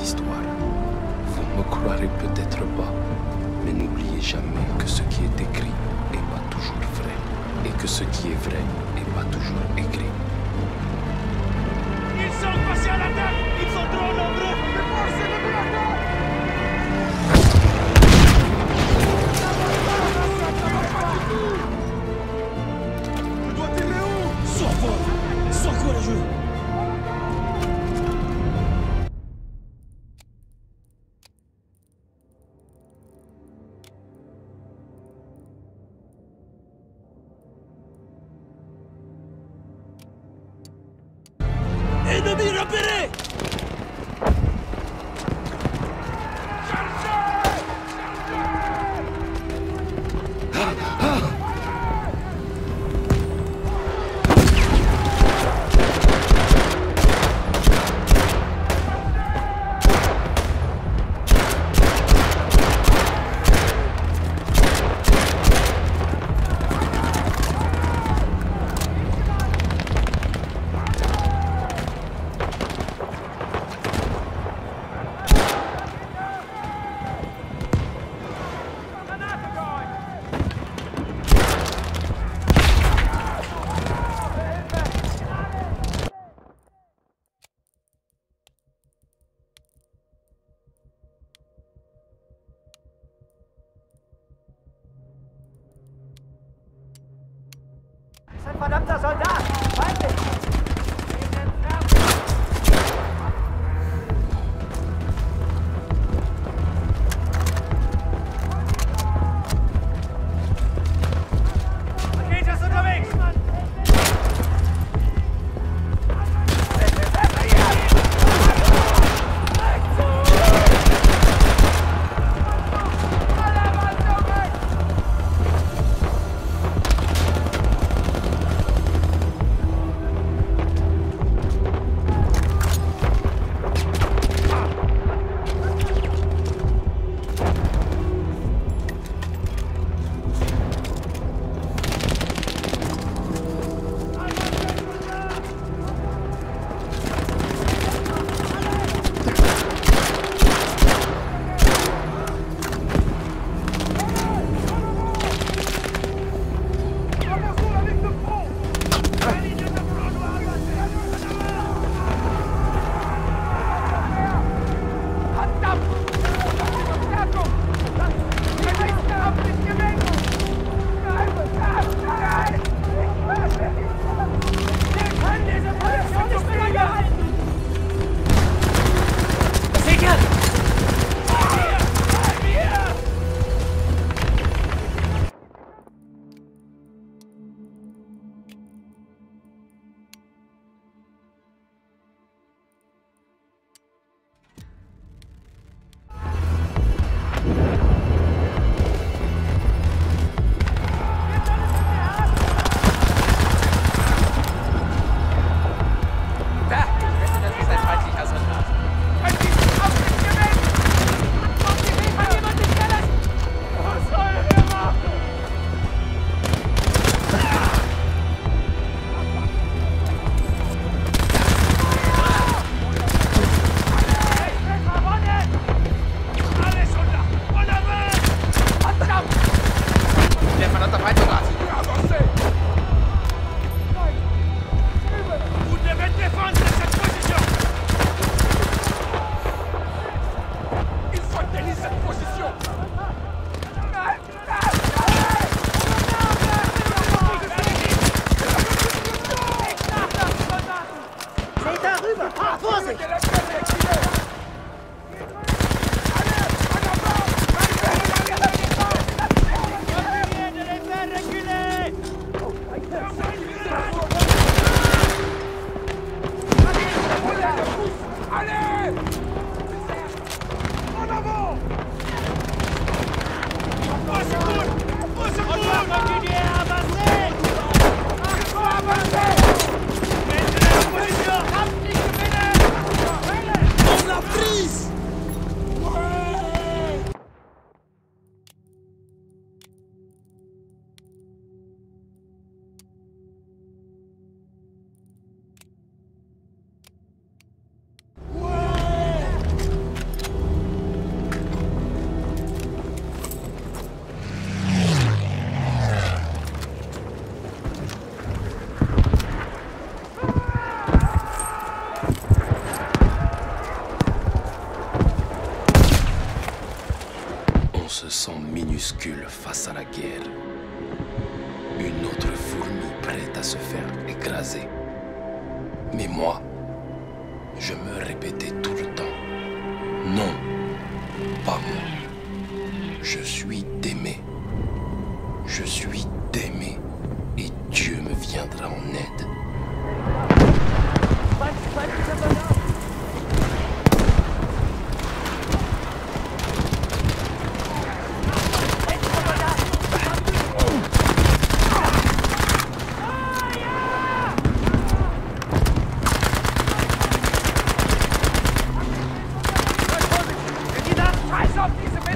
histoire. Vous me croirez peut-être pas, mais n'oubliez jamais que ce qui est écrit n'est pas toujours vrai, et que ce qui est vrai n'est pas toujours écrit. Ils sont passés à l'attaque! Ils sont trop nombreux! Défoncez le attaque! Je dois tirer où? Sois fort! Sois courageux! Ennemi repéré! Ein verdammter Soldat! Feindlich! Rakete ist unterwegs! se sent minuscule face à la guerre. Une autre fourmi prête à se faire écraser. Mais moi, je me répétais tout le temps, non, pas moi. Je suis d'aimer. Je suis d'aimer et Dieu me viendra en aide. Scheiß auf diese